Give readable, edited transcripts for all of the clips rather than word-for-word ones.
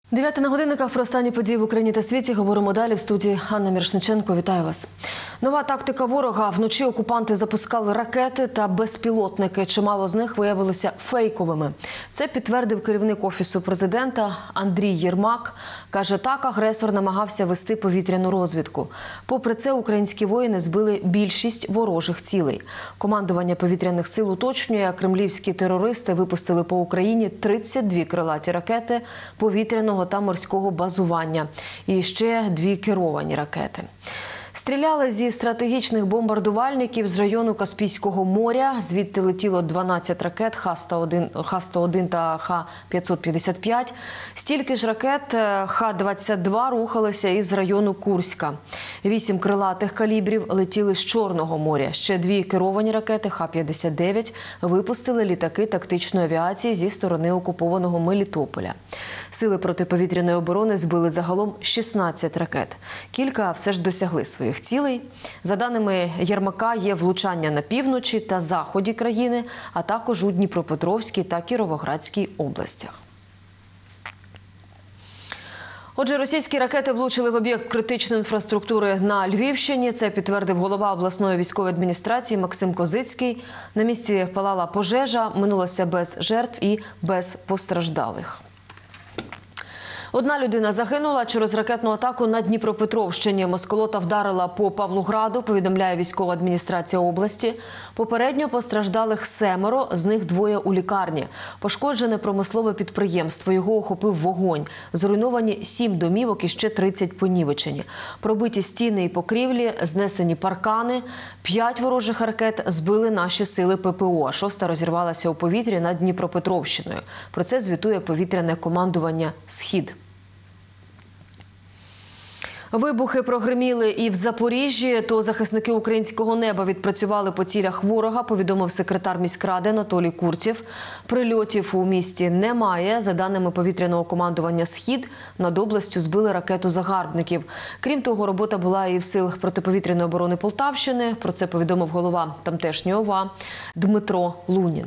9 на годинниках про останні події в Україні та світі. Говоримо далі. В студії Анна Мірошниченко. Вітаю вас. Нова тактика ворога. Вночі окупанти запускали ракети та безпілотники. Чимало з них виявилися фейковими. Це підтвердив керівник Офісу президента Андрій Єрмак. Каже, так агресор намагався вести повітряну розвідку. Попри це, українські воїни збили більшість ворожих цілей. Командування повітряних сил уточнює, кремлівські терористи випустили по Україні 32 крилаті ракети повітряного та морського базування і ще 2 керовані ракети. Стріляли зі стратегічних бомбардувальників з району Каспійського моря. Звідти летіло 12 ракет Х-101 та Х-555. Стільки ж ракет Х-22 рухалися із району Курська. 8 крилатих калібрів летіли з Чорного моря. Ще 2 керовані ракети Х-59 випустили літаки тактичної авіації зі сторони окупованого Мелітополя. Сили протиповітряної оборони збили загалом 16 ракет. Кілька все ж досягли своїх цілей. За даними Єрмака, є влучання на півночі та заході країни, а також у Дніпропетровській та Кіровоградській областях. Отже, російські ракети влучили в об'єкт критичної інфраструктури на Львівщині. Це підтвердив голова обласної військової адміністрації Максим Козицький. На місці палала пожежа, минулося без жертв і без постраждалих. Одна людина загинула через ракетну атаку на Дніпропетровщині. Москолота вдарила по Павлограду, повідомляє військова адміністрація області. Попередньо постраждалих 7, з них 2 у лікарні. Пошкоджене промислове підприємство, його охопив вогонь. Зруйновані 7 домівок і ще 30 понівечені. Пробиті стіни і покрівлі, знесені паркани. 5 ворожих ракет збили наші сили ППО, а 6 розірвалася у повітрі над Дніпропетровщиною. Про це звітує повітряне командування «Схід». Вибухи прогриміли і в Запоріжжі, то захисники українського неба відпрацювали по цілях ворога, повідомив секретар міськради Анатолій Курців. Прильотів у місті немає. За даними повітряного командування «Схід», над областю збили ракету загарбників. Крім того, робота була і в сил протиповітряної оборони Полтавщини. Про це повідомив голова тамтешньої ОВА Дмитро Лунін.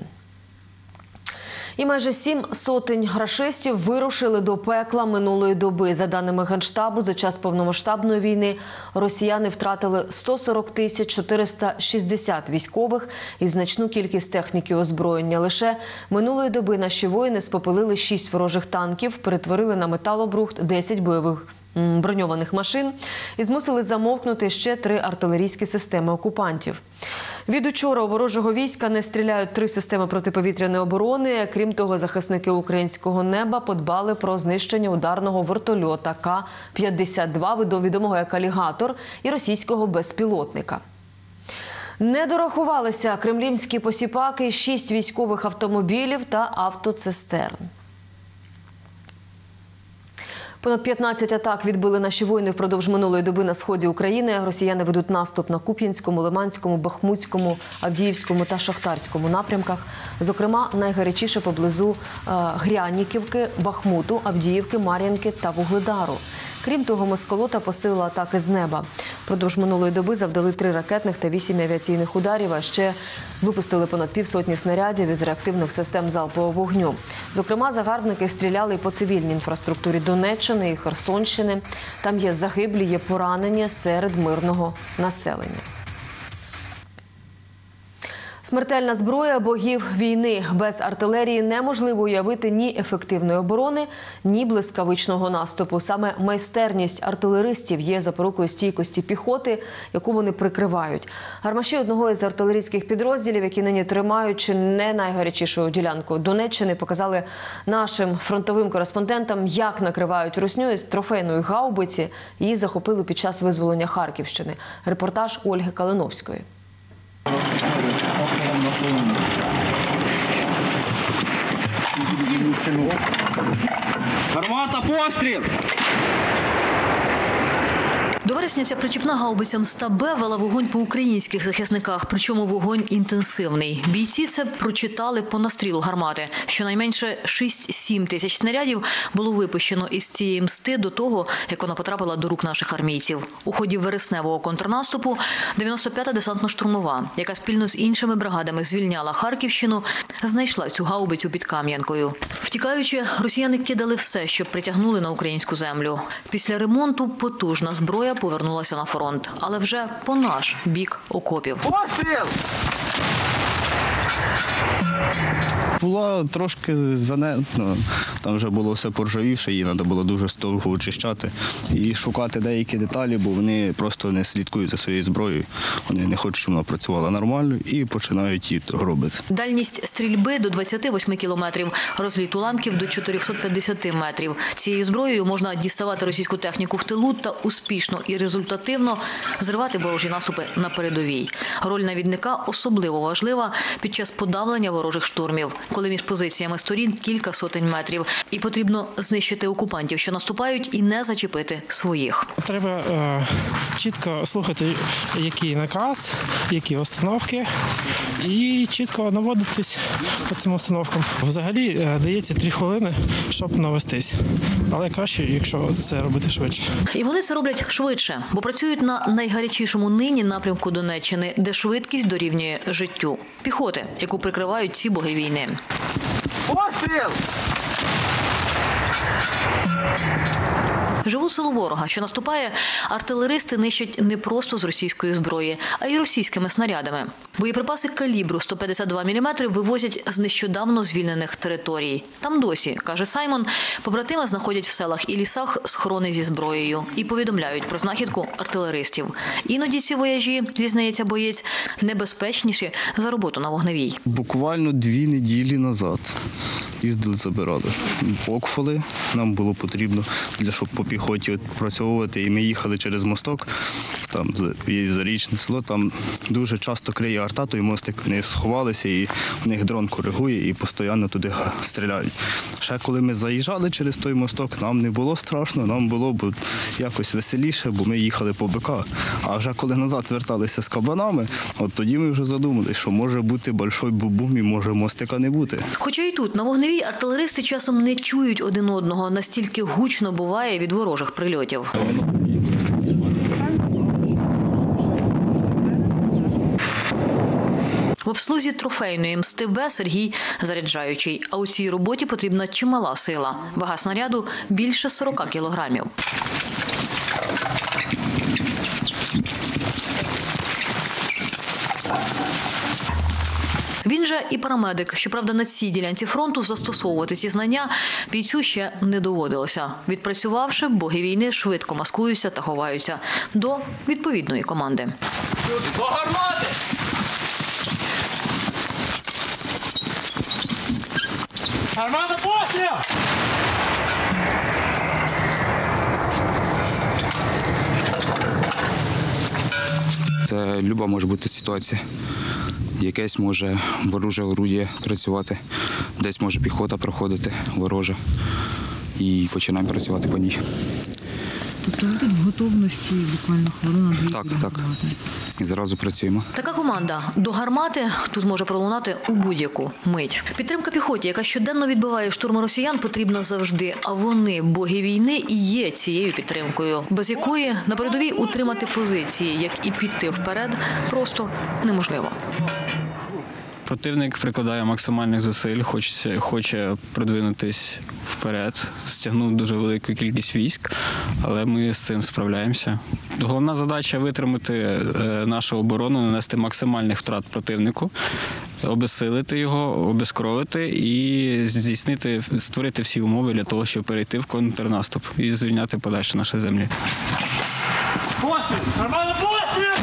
І майже 7 сотень рашистів вирушили до пекла минулої доби. За даними Генштабу, за час повномасштабної війни росіяни втратили 140 460 військових і значну кількість техніки озброєння. Лише минулої доби наші воїни спопилили 6 ворожих танків, перетворили на металобрухт 10 бойових броньованих машин і змусили замовкнути ще 3 артилерійські системи окупантів. Від учора у ворожого війська не стріляють 3 системи протиповітряної оборони. Крім того, захисники українського неба подбали про знищення ударного вертольота К-52, відомого як «Алігатор», і російського безпілотника. Не дорахувалися кремлівські посіпаки 6 військових автомобілів та автоцистерн. Понад 15 атак відбили наші воїни впродовж минулої доби на сході України. Росіяни ведуть наступ на Куп'янському, Лиманському, Бахмутському, Авдіївському та Шахтарському напрямках. Зокрема, найгарячіше поблизу Гряніківки, Бахмуту, Авдіївки, Мар'їнки та Вугледару. Крім того, Москолота посилила атаки з неба. Впродовж минулої доби завдали 3 ракетних та 8 авіаційних ударів, а ще випустили понад півсотні снарядів із реактивних систем залпового вогню. Зокрема, загарбники стріляли і по цивільній інфраструктурі Донеччини і Херсонщини. Там є загиблі, є поранені серед мирного населення. Смертельна зброя богів війни. Без артилерії неможливо уявити ні ефективної оборони, ні блискавичного наступу. Саме майстерність артилеристів є запорукою стійкості піхоти, яку вони прикривають. Гармаші одного із артилерійських підрозділів, які нині тримають чи не найгарячішу ділянку Донеччини, показали нашим фронтовим кореспондентам, як накривають русню із трофейної гаубиці. Її захопили під час визволення Харківщини. Репортаж Ольги Калиновської. Гармата, постріл! До вересня ця причіпна гаубиця М100Б вела вогонь по українських захисниках, причому вогонь інтенсивний. Бійці це прочитали по настрілу гармати. Щонайменше 6-7 тисяч снарядів було випущено із цієї мсти до того, як вона потрапила до рук наших армійців. У ході вересневого контрнаступу 95-та десантно-штурмова, яка спільно з іншими бригадами звільняла Харківщину, знайшла цю гаубицю під Кам'янкою. Втікаючи, росіяни кидали все, що притягнули на українську землю. Після ремонту потужна зброя повернулася на фронт, але вже по наш бік окопів. Постріл! Була трошки занедбана, там вже було все поржавівше, її треба було дуже довго очищати і шукати деякі деталі, бо вони просто не слідкують за своєю зброєю. Вони не хочуть, щоб вона працювала нормально і починають її робити. Дальність стрільби до 28 кілометрів, розліт уламків до 450 метрів. Цією зброєю можна діставати російську техніку в тилу та успішно і результативно зривати ворожі наступи на передовій. Роль навідника особливо важлива під час подавлення ворожих штурмів, коли між позиціями сторін кілька сотень метрів. І потрібно знищити окупантів, що наступають, і не зачепити своїх. Треба чітко слухати, який наказ, які установки, і чітко наводитись по цим установкам. Взагалі дається 3 хвилини, щоб навестись. Але краще, якщо це робити швидше. І вони це роблять швидше, бо працюють на найгарячішому нині напрямку Донеччини, де швидкість дорівнює життю. Піхоти, яку прикривають ці боги війни. Постріл! Живу силу ворога, що наступає, артилеристи нищать не просто з російської зброї, а й російськими снарядами. Боєприпаси калібру 152 мм вивозять з нещодавно звільнених територій. Там досі, каже Саймон, побратими знаходять в селах і лісах схорони зі зброєю і повідомляють про знахідку артилеристів. Іноді ці вояжі, зізнається боєць, небезпечніші за роботу на вогневій. Буквально 2 неділі назад їздили, забирали окфоли. Нам було потрібно, щоб по піхоті працьовувати. І ми їхали через мосток, там є зарічне село, там дуже часто криє арта, той мостик, вони сховалися, і в них дрон коригує і постійно туди стріляють. Ще коли ми заїжджали через той мосток, нам не було страшно, нам було б якось веселіше, бо ми їхали по БК. А вже коли назад верталися з кабанами, от тоді ми вже задумали, що може бути большой бубум і може мостика не бути. Хоча і тут, на вогневій, артилеристи часом не чують один одного, настільки гучно буває від ворожих прильотів. В обслузі трофейної М100Б Сергій заряджаючий. А у цій роботі потрібна чимала сила. Вага снаряду – більше 40 кілограмів. Він же і парамедик. Щоправда, на цій ділянці фронту застосовувати ці знання бійцю ще не доводилося. Відпрацювавши, боги війни швидко маскуються та ховаються до відповідної команди. До гармати! Гармата, постріл! Це люба може бути ситуація. Якесь може вороже орудіє працювати, десь може піхота проходити ворожа і починаємо працювати по ній. Тобто ви тут в готовності буквально хвилина-дві? Так. І зразу працюємо. Така команда до гармати тут може пролунати у будь-яку мить. Підтримка піхоті, яка щоденно відбиває штурми росіян, потрібна завжди. А вони, боги війни, і є цією підтримкою, без якої на передовій утримати позиції, як і піти вперед, просто неможливо. Противник прикладає максимальних зусиль, хоче продвинутись вперед, стягнути дуже велику кількість військ, але ми з цим справляємося. Головна задача – витримати нашу оборону, нанести максимальних втрат противнику, обезсилити його, обезкровити і створити всі умови для того, щоб перейти в контрнаступ і звільняти подальше наші землі. Постріл! Гармата, постріл!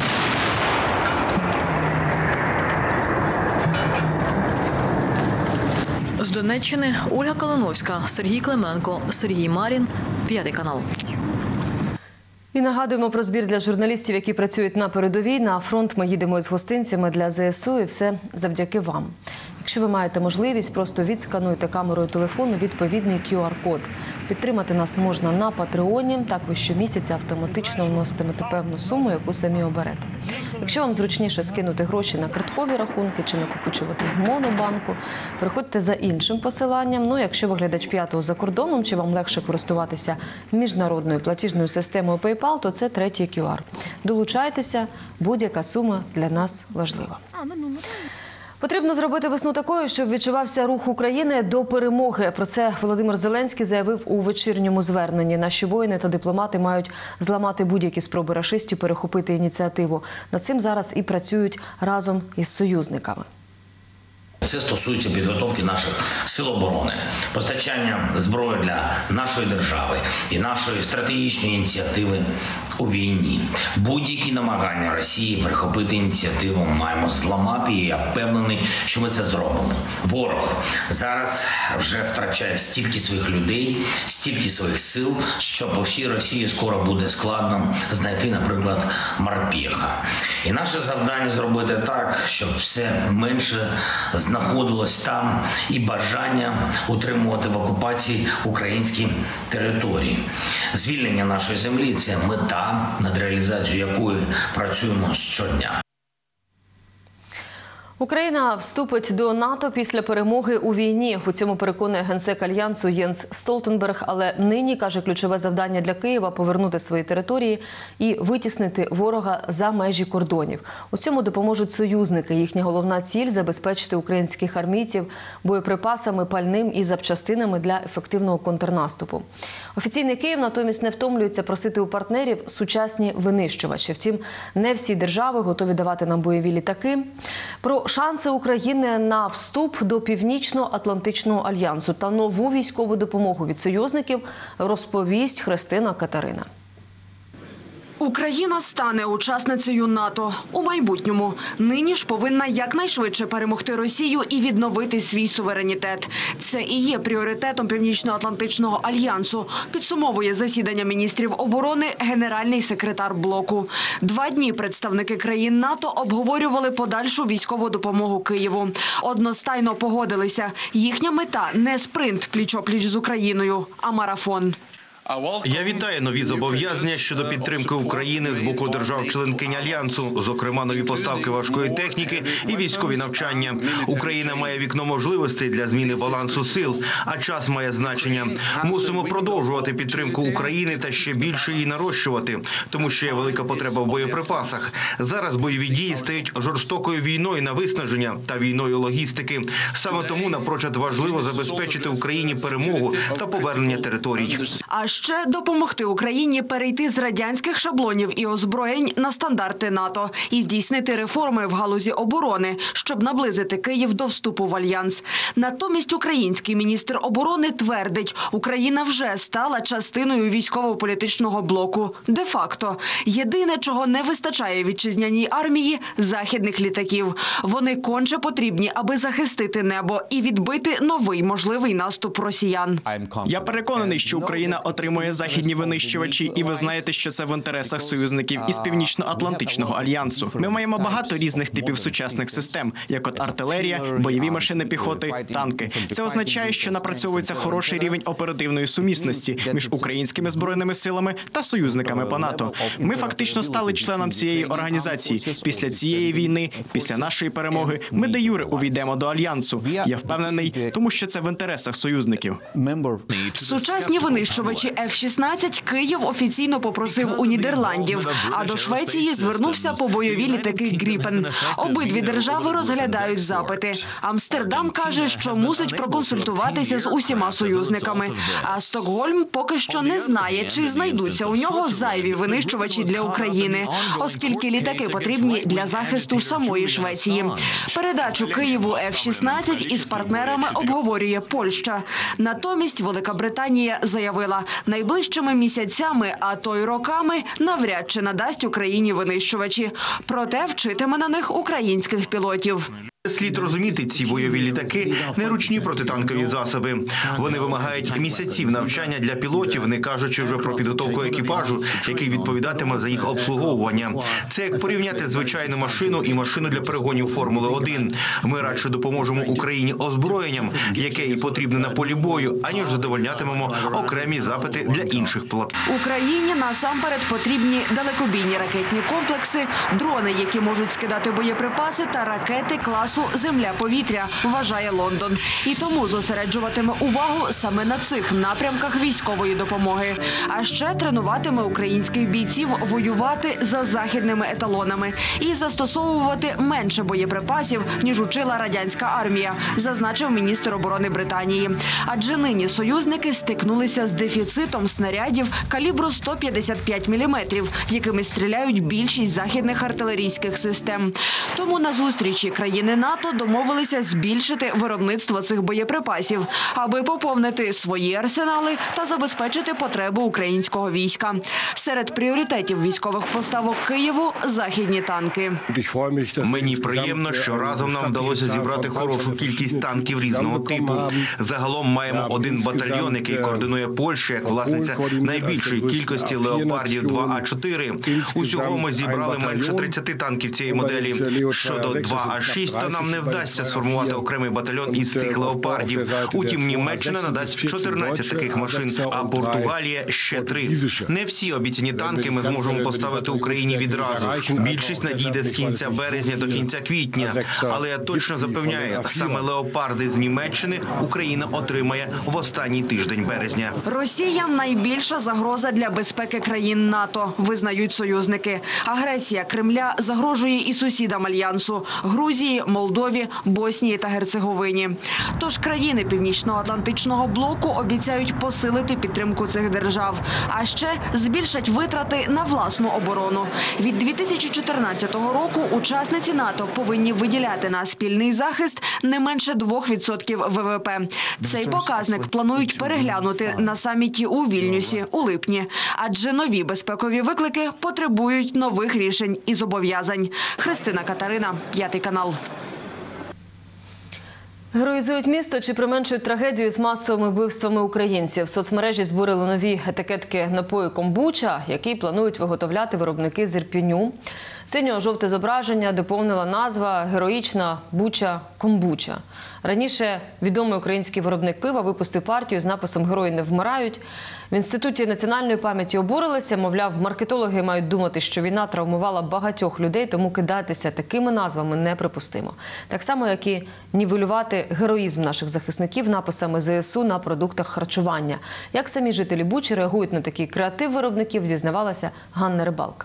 З Донеччини Ольга Калиновська, Сергій Клименко, Сергій Марін, 5 канал. І нагадуємо про збір для журналістів, які працюють на передовій. На фронт ми їдемо із гостинцями для ЗСУ, і все завдяки вам. Якщо ви маєте можливість, просто відскануйте камерою телефону відповідний QR-код. Підтримати нас можна на Патреоні. Так ви щомісяця автоматично вноситимете певну суму, яку самі оберете. Якщо вам зручніше скинути гроші на карткові рахунки чи накопичувати в Монобанку, переходьте за іншим посиланням. Ну, якщо ви глядач «П'ятого» за кордоном, чи вам легше користуватися міжнародною платіжною системою PayPal, то це третій QR. Долучайтеся, будь-яка сума для нас важлива. Потрібно зробити весну такою, щоб відчувався рух України до перемоги. Про це Володимир Зеленський заявив у вечірньому зверненні. Наші воїни та дипломати мають зламати будь-які спроби рашистів перехопити ініціативу. Над цим зараз і працюють разом із союзниками. Це стосується підготовки наших сил оборони, постачання зброї для нашої держави і нашої стратегічної ініціативи у війні. Будь-які намагання Росії перехопити ініціативу маємо зламати, і я впевнений, що ми це зробимо. Ворог зараз вже втрачає стільки своїх людей, стільки своїх сил, що по всій Росії скоро буде складно знайти, наприклад, морпіха. І наше завдання зробити так, щоб все менше знаходилось там і бажання утримувати в окупації українські території. Звільнення нашої землі – це мета, над реалізацією якої працюємо щодня. Україна вступить до НАТО після перемоги у війні. У цьому переконує генсек Альянсу Єнс Столтенберг. Але нині, каже, ключове завдання для Києва – повернути свої території і витіснити ворога за межі кордонів. У цьому допоможуть союзники. Їхня головна ціль – забезпечити українських армійців боєприпасами, пальним і запчастинами для ефективного контрнаступу. Офіційний Київ натомість не втомлюється просити у партнерів сучасні винищувачі. Втім, не всі держави готові давати нам бойові літаки. Про шанси України на вступ до Північно-Атлантичного альянсу та нову військову допомогу від союзників розповість Христина Катерина. Україна стане учасницею НАТО у майбутньому. Нині ж повинна якнайшвидше перемогти Росію і відновити свій суверенітет. Це і є пріоритетом Північно-Атлантичного альянсу, підсумовує засідання міністрів оборони генеральний секретар блоку. 2 дні представники країн НАТО обговорювали подальшу військову допомогу Києву. Одностайно погодилися. Їхня мета – не спринт пліч-опліч з Україною, а марафон. Я вітаю нові зобов'язання щодо підтримки України з боку держав-членкинь Альянсу, зокрема нові поставки важкої техніки і військові навчання. Україна має вікно можливостей для зміни балансу сил, а час має значення. Мусимо продовжувати підтримку України та ще більше її нарощувати, тому що є велика потреба в боєприпасах. Зараз бойові дії стають жорстокою війною на виснаження та війною логістики. Саме тому напрочуд важливо забезпечити Україні перемогу та повернення територій. А ще допомогти Україні перейти з радянських шаблонів і озброєнь на стандарти НАТО і здійснити реформи в галузі оборони, щоб наблизити Київ до вступу в Альянс. Натомість український міністр оборони твердить, Україна вже стала частиною військово-політичного блоку. Де-факто. Єдине, чого не вистачає вітчизняній армії – західних літаків. Вони конче потрібні, аби захистити небо і відбити новий можливий наступ росіян. Я переконаний, що Україна отримує західні винищувачі, і ви знаєте, що це в інтересах союзників із Північно-Атлантичного альянсу. Ми маємо багато різних типів сучасних систем, як от артилерія, бойові машини піхоти, танки. Це означає, що напрацьовується хороший рівень оперативної сумісності між українськими збройними силами та союзниками по НАТО. Ми фактично стали членом цієї організації. Після цієї війни, після нашої перемоги, ми де юре увійдемо до альянсу. Я впевнений, тому що це в інтересах союзників. Сучасні винищувачі F-16 Київ офіційно попросив у Нідерландів, а до Швеції звернувся по бойові літаки «Гріпен». Обидві держави розглядають запити. Амстердам каже, що мусить проконсультуватися з усіма союзниками. А Стокгольм поки що не знає, чи знайдуться у нього зайві винищувачі для України, оскільки літаки потрібні для захисту самої Швеції. Передачу Києву F-16 із партнерами обговорює Польща. Натомість Велика Британія заявила, найближчими місяцями, а то й роками, навряд чи надасть Україні винищувачі. Проте вчитиме на них українських пілотів. Слід розуміти, ці бойові літаки – не ручні протитанкові засоби. Вони вимагають місяців навчання для пілотів, не кажучи вже про підготовку екіпажу, який відповідатиме за їх обслуговування. Це як порівняти звичайну машину і машину для перегонів Формули-1. Ми радше допоможемо Україні озброєнням, яке їй потрібне на полі бою, аніж задовольнятимемо окремі запити для інших платформ. Україні насамперед потрібні далекобійні ракетні комплекси, дрони, які можуть скидати боєприпаси, та ракети класу «Земля-повітря», вважає Лондон. І тому зосереджуватиме увагу саме на цих напрямках військової допомоги. А ще тренуватиме українських бійців воювати за західними еталонами і застосовувати менше боєприпасів, ніж учила радянська армія, зазначив міністр оборони Британії. Адже нині союзники стикнулися з дефіцитом снарядів калібру 155 мм, якими стріляють більшість західних артилерійських систем. Тому на зустрічі країни НАТО домовилися збільшити виробництво цих боєприпасів, аби поповнити свої арсенали та забезпечити потреби українського війська. Серед пріоритетів військових поставок Києву – західні танки. Мені приємно, що разом нам вдалося зібрати хорошу кількість танків різного типу. Загалом маємо один батальйон, який координує Польща як власниця найбільшої кількості «Леопардів 2А4». Усього ми зібрали менше 30 танків цієї моделі. Щодо 2А6, то нам не вдасться сформувати окремий батальйон із цих «Леопардів». Утім, Німеччина надасть 14 таких машин, а Португалія – ще 3. Не всі обіцяні танки ми зможемо поставити Україні відразу. Більшість надійде з кінця березня до кінця квітня. Але я точно запевняю, саме «Леопарди» з Німеччини Україна отримає в останній тиждень березня. Росія – найбільша загроза для безпеки країн НАТО, визнають союзники. Агресія Кремля загрожує і сусідам Альянсу – Грузії, Молдові, Боснії та Герцеговині. Тож країни Північно-Атлантичного блоку обіцяють посилити підтримку цих держав, а ще збільшать витрати на власну оборону. Від 2014 року учасниці НАТО повинні виділяти на спільний захист не менше 2% ВВП. Цей показник планують переглянути на саміті у Вільнюсі у липні, адже нові безпекові виклики потребують нових рішень і зобов'язань. Христина Катерина, 5 канал. Героїзують місто чи применшують трагедію з масовими вбивствами українців? Соцмережі збурили нові етикетки напою «Комбуча», які планують виготовляти виробники з Ірпіню. Синьо-жовте зображення доповнила назва «Героїчна Буча Комбуча». Раніше відомий український виробник пива випустив партію з написом «Герої не вмирають». В Інституті національної пам'яті обурилися, мовляв, маркетологи мають думати, що війна травмувала багатьох людей, тому кидатися такими назвами неприпустимо. Так само, як і нівелювати героїзм наших захисників написами ЗСУ на продуктах харчування. Як самі жителі Бучі реагують на такий креатив виробників, дізнавалася Ганна Рибалка.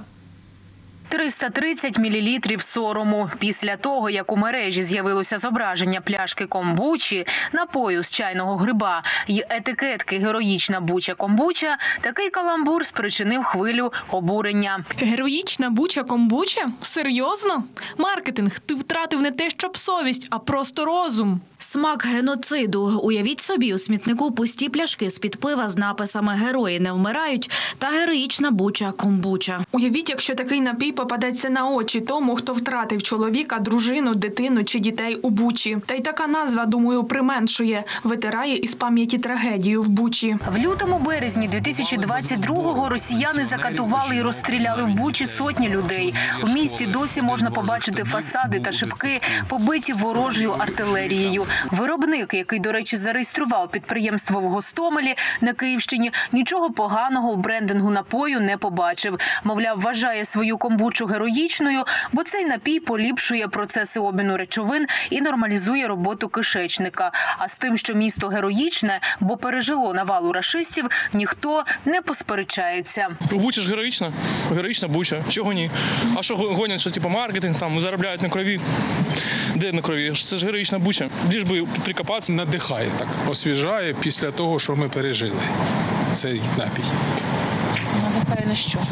330 мл сорому. Після того, як у мережі з'явилося зображення пляшки комбучі, напою з чайного гриба і етикетки «Героїчна Буча Комбуча», такий каламбур спричинив хвилю обурення. Героїчна Буча Комбуча? Серйозно? Маркетинг, ти втратив не те, щоб совість, а просто розум. Смак геноциду. Уявіть собі, у смітнику пусті пляшки з-під пива з написами «Герої не вмирають» та «Героїчна Буча Комбуча». Уявіть, якщо такий напій попадеться на очі тому, хто втратив чоловіка, дружину, дитину чи дітей у Бучі. Та й така назва, думаю, применшує, витирає із пам'яті трагедію в Бучі. В лютому-березні 2022-го росіяни закатували і розстріляли в Бучі сотні людей. У місті досі можна побачити фасади та шибки, побиті ворожою артилерією. Виробник, який, до речі, зареєстрував підприємство в Гостомелі на Київщині, нічого поганого в брендингу напою не побачив. Мовляв, вважає свою комбучу героїчною, бо цей напій поліпшує процеси обміну речовин і нормалізує роботу кишечника. А з тим, що місто героїчне, бо пережило навалу рашистів, ніхто не посперечається. Буча ж героїчна. Героїчна Буча. Чого ні? А що гонять, що типу маркетинг, там заробляють на крові? Де на крові? Це ж героїчна Буча. Ліж би прикопатися. Надихає, так освіжає після того, що ми пережили цей напій. Надихає на що?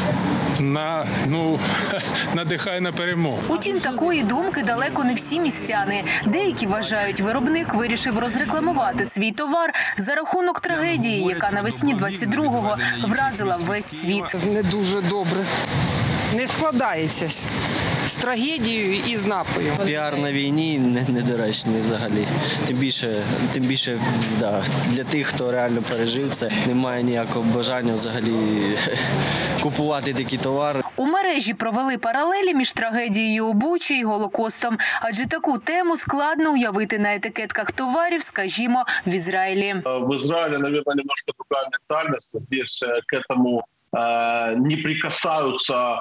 Надихає на перемогу. Утім, такої думки далеко не всі містяни. Деякі вважають, виробник вирішив розрекламувати свій товар за рахунок трагедії, яка навесні 22-го вразила весь світ. Не дуже добре. Не складається з трагедією і з Напою. Піар на війні недоречний взагалі. Тим більше для тих, хто реально пережив це, немає ніякого бажання взагалі купувати такі товари. У мережі провели паралелі між трагедією у Бучі і Голокостом, адже таку тему складно уявити на етикетках товарів, скажімо, в Ізраїлі. В Израиле, наверное, немножко другая ментальность. Здесь к этому не прикасаются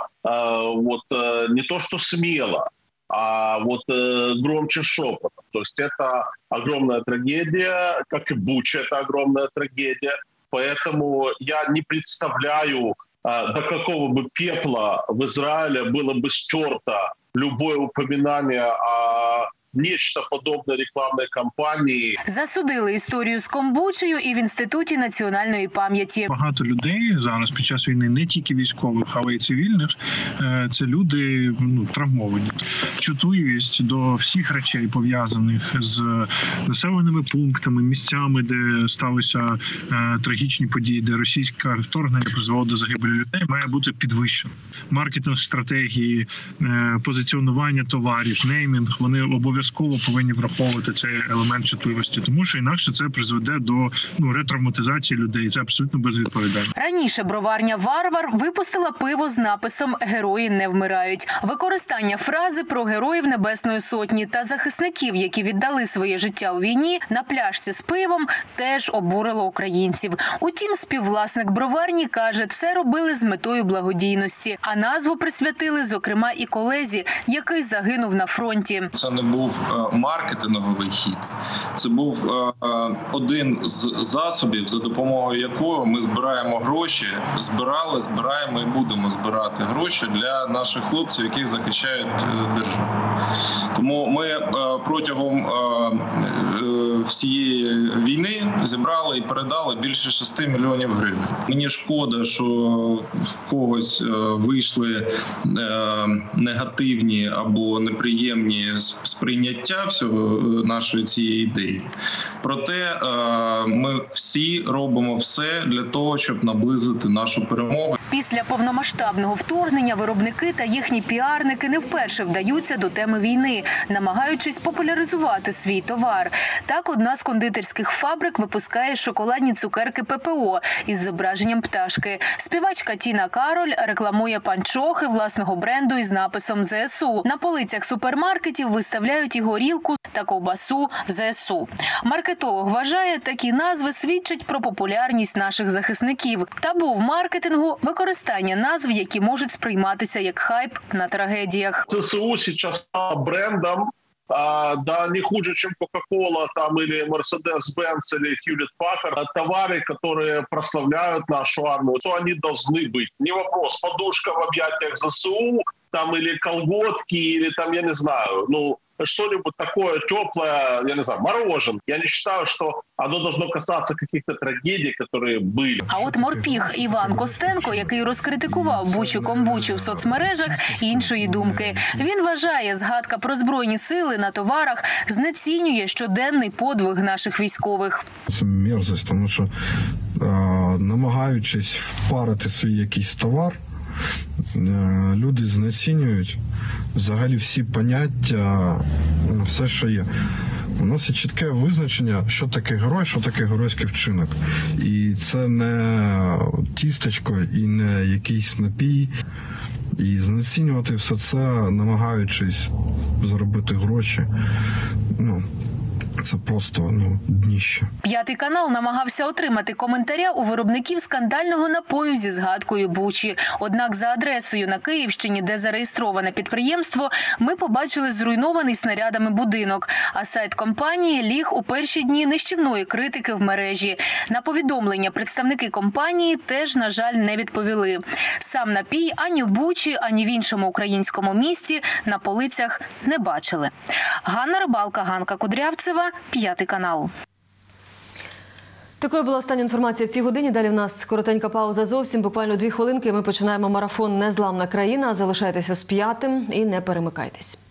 не то что смело, а громче шепотом. То есть это огромная трагедия, как и Буча, это огромная трагедия. Поэтому я не представляю, до какого бы пепла в Израиле было бы стерто любое упоминание о нечто подобне рекламної кампанії. Засудили історію з Комбучею і в Інституті національної пам'яті. Багато людей зараз під час війни, не тільки військових, але й цивільних, це люди травмовані. Чутливість до всіх речей, пов'язаних з населеними пунктами, місцями, де сталися трагічні події, де російське вторгнення призвело до загибелі людей, має бути підвищена. Маркетинг стратегії, позиціонування товарів, неймінг, вони обов'язково повинні враховувати цей елемент чутливості, тому що інакше це призведе до ретравматизації людей. Це абсолютно безвідповідально. Раніше броварня «Варвар» випустила пиво з написом «Герої не вмирають». Використання фрази про героїв Небесної Сотні та захисників, які віддали своє життя у війні, на пляшці з пивом теж обурило українців. Утім, співвласник броварні каже, це робили з метою благодійності, а назву присвятили, зокрема, і колезі, який загинув на фронті. Це не був маркетинговий хід. Це був один з засобів, за допомогою якого ми збираємо гроші, збираємо і будемо збирати гроші для наших хлопців, яких захищають державу. Тому ми протягом всієї війни зібрали і передали більше 6 мільйонів гривень. Мені шкода, що в когось вийшли негативні або неприємні сприйняття всього нашої цієї ідеї. Проте ми всі робимо все для того, щоб наблизити нашу перемогу. Після повномасштабного вторгнення виробники та їхні піарники не вперше вдаються до теми війни, намагаючись популяризувати свій товар. Так, одна з кондитерських фабрик випускає шоколадні цукерки ППО із зображенням пташки. Співачка Тіна Кароль рекламує панчохи власного бренду із написом ЗСУ. На полицях супермаркетів виставляють і горілку та ковбасу ЗСУ. Маркетолог вважає, такі назви свідчать про популярність наших захисників. Табу в маркетингу – використання назв, які можуть сприйматися як хайп на трагедіях. ЗСУ сейчас стало брендом, не хуже, чем Coca-Cola там, или Mercedes-Benz, или Hewlett-Packard. Товары, которые прославляют нашу армию, то они должны быть. Не вопрос, подушка в объятиях ЗСУ, там, или колготки, или там, я не знаю, что-нибудь такое теплое, я не знаю, мороженое. Я не считаю, что оно должно касаться каких-то трагедий, которые были. А от морпіг Іван Костенко, який розкритикував Бучу-Комбучу в соцмережах, іншої думки. Він вважає, згадка про Збройні сили на товарах знецінює щоденний подвиг наших військових. Це мерзость, тому що намагаючись впарити свій якийсь товар, люди знецінюють взагалі всі поняття, все, що є. У нас є чітке визначення, що таке герой, що таке геройський вчинок. І це не тістечко і не якийсь напій. І знецінювати все це, намагаючись заробити гроші, це просто дніще. П'ятий канал намагався отримати коментаря у виробників скандального напою зі згадкою Бучі. Однак за адресою на Київщині, де зареєстроване підприємство, ми побачили зруйнований снарядами будинок. А сайт компанії ліг у перші дні нищівної критики в мережі. На повідомлення представники компанії теж, на жаль, не відповіли. Сам напій ані в Бучі, ані в іншому українському місті на полицях не бачили. Ганна Рибалка, Ганка Кудрявцева, П'ятий канал. Такою була остання інформація в цій годині. Далі в нас коротенька пауза зовсім, буквально 2 хвилинки. Ми починаємо марафон «Незламна країна». Залишайтеся з П'ятим і не перемикайтесь.